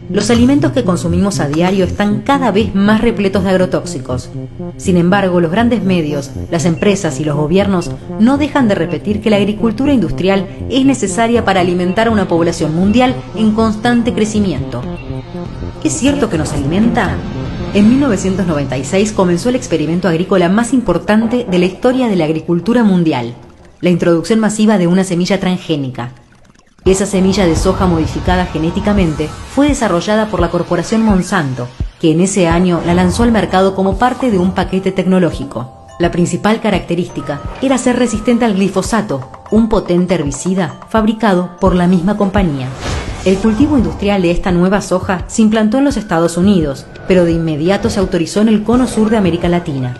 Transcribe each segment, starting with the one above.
Los alimentos que consumimos a diario están cada vez más repletos de agrotóxicos. Sin embargo, los grandes medios, las empresas y los gobiernos no dejan de repetir que la agricultura industrial es necesaria para alimentar a una población mundial en constante crecimiento. ¿Es cierto que nos alimenta? En 1996 comenzó el experimento agrícola más importante de la historia de la agricultura mundial, la introducción masiva de una semilla transgénica. Esa semilla de soja modificada genéticamente fue desarrollada por la corporación Monsanto, que en ese año la lanzó al mercado como parte de un paquete tecnológico. La principal característica era ser resistente al glifosato, un potente herbicida fabricado por la misma compañía. El cultivo industrial de esta nueva soja se implantó en los Estados Unidos, pero de inmediato se autorizó en el cono sur de América Latina.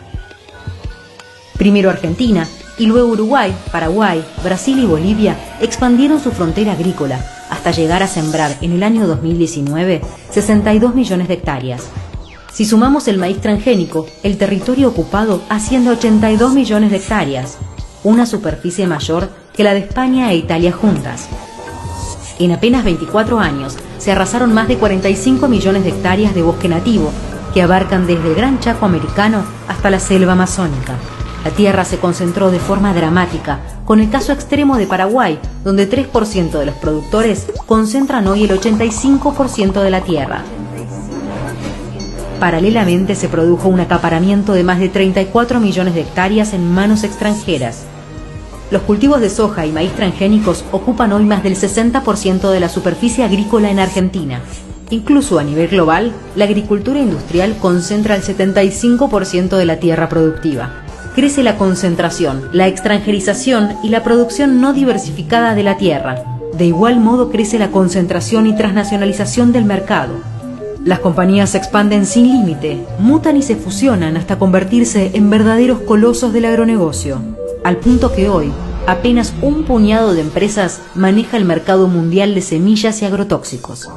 Primero Argentina, y luego Uruguay, Paraguay, Brasil y Bolivia expandieron su frontera agrícola hasta llegar a sembrar en el año 2019 62 millones de hectáreas. Si sumamos el maíz transgénico, el territorio ocupado asciende a 82 millones de hectáreas, una superficie mayor que la de España e Italia juntas. En apenas 24 años se arrasaron más de 45 millones de hectáreas de bosque nativo, que abarcan desde el Gran Chaco americano hasta la selva amazónica. La tierra se concentró de forma dramática, con el caso extremo de Paraguay, donde 3% de los productores concentran hoy el 85% de la tierra. Paralelamente se produjo un acaparamiento de más de 34 millones de hectáreas en manos extranjeras. Los cultivos de soja y maíz transgénicos ocupan hoy más del 60% de la superficie agrícola en Argentina. Incluso a nivel global, la agricultura industrial concentra el 75% de la tierra productiva. Crece la concentración, la extranjerización y la producción no diversificada de la tierra. De igual modo crece la concentración y transnacionalización del mercado. Las compañías se expanden sin límite, mutan y se fusionan hasta convertirse en verdaderos colosos del agronegocio, al punto que hoy apenas un puñado de empresas maneja el mercado mundial de semillas y agrotóxicos.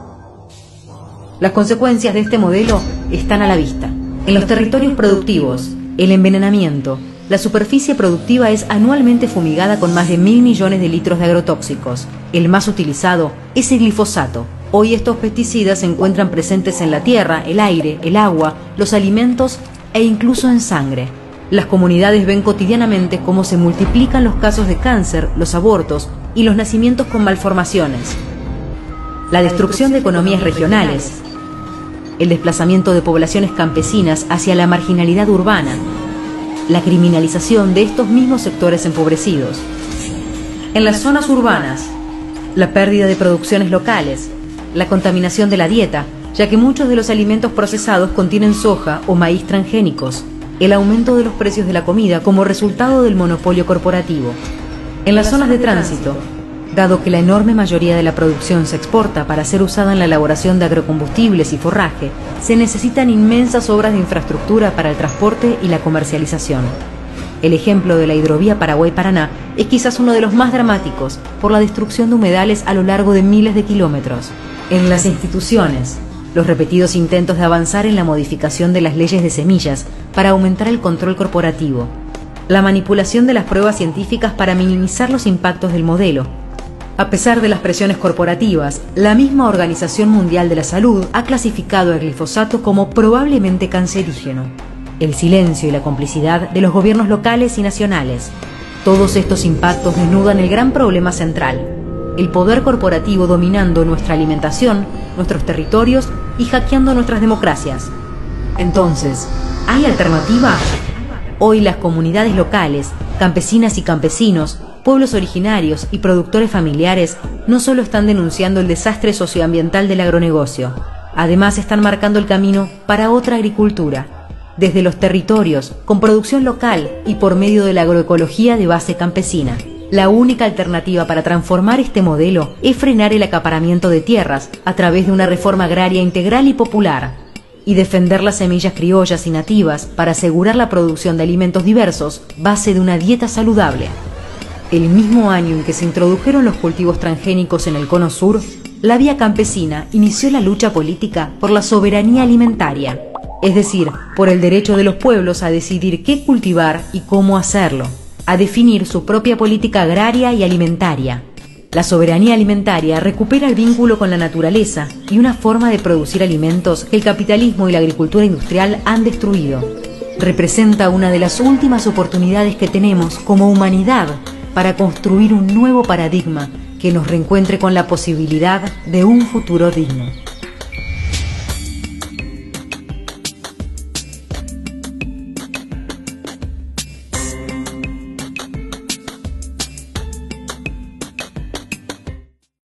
Las consecuencias de este modelo están a la vista. En los territorios productivos, el envenenamiento. La superficie productiva es anualmente fumigada con más de 1.000 millones de litros de agrotóxicos. El más utilizado es el glifosato. Hoy estos pesticidas se encuentran presentes en la tierra, el aire, el agua, los alimentos e incluso en sangre. Las comunidades ven cotidianamente cómo se multiplican los casos de cáncer, los abortos y los nacimientos con malformaciones. La destrucción de economías regionales, el desplazamiento de poblaciones campesinas hacia la marginalidad urbana, la criminalización de estos mismos sectores empobrecidos. En las zonas urbanas, la pérdida de producciones locales, la contaminación de la dieta, ya que muchos de los alimentos procesados contienen soja o maíz transgénicos, el aumento de los precios de la comida como resultado del monopolio corporativo. En las zonas de tránsito, dado que la enorme mayoría de la producción se exporta para ser usada en la elaboración de agrocombustibles y forraje, se necesitan inmensas obras de infraestructura para el transporte y la comercialización. El ejemplo de la hidrovía Paraguay-Paraná es quizás uno de los más dramáticos por la destrucción de humedales a lo largo de miles de kilómetros. En las instituciones, los repetidos intentos de avanzar en la modificación de las leyes de semillas para aumentar el control corporativo, la manipulación de las pruebas científicas para minimizar los impactos del modelo. A pesar de las presiones corporativas, la misma Organización Mundial de la Salud ha clasificado el glifosato como probablemente cancerígeno. El silencio y la complicidad de los gobiernos locales y nacionales. Todos estos impactos desnudan el gran problema central: el poder corporativo dominando nuestra alimentación, nuestros territorios y hackeando nuestras democracias. Entonces, ¿hay alternativa? Hoy las comunidades locales, campesinas y campesinos, pueblos originarios y productores familiares no solo están denunciando el desastre socioambiental del agronegocio, además están marcando el camino para otra agricultura, desde los territorios, con producción local y por medio de la agroecología de base campesina. La única alternativa para transformar este modelo es frenar el acaparamiento de tierras a través de una reforma agraria integral y popular, y defender las semillas criollas y nativas para asegurar la producción de alimentos diversos, base de una dieta saludable. El mismo año en que se introdujeron los cultivos transgénicos en el Cono Sur, la Vía Campesina inició la lucha política por la soberanía alimentaria, es decir, por el derecho de los pueblos a decidir qué cultivar y cómo hacerlo, a definir su propia política agraria y alimentaria. La soberanía alimentaria recupera el vínculo con la naturaleza y una forma de producir alimentos que el capitalismo y la agricultura industrial han destruido. Representa una de las últimas oportunidades que tenemos como humanidad para construir un nuevo paradigma que nos reencuentre con la posibilidad de un futuro digno.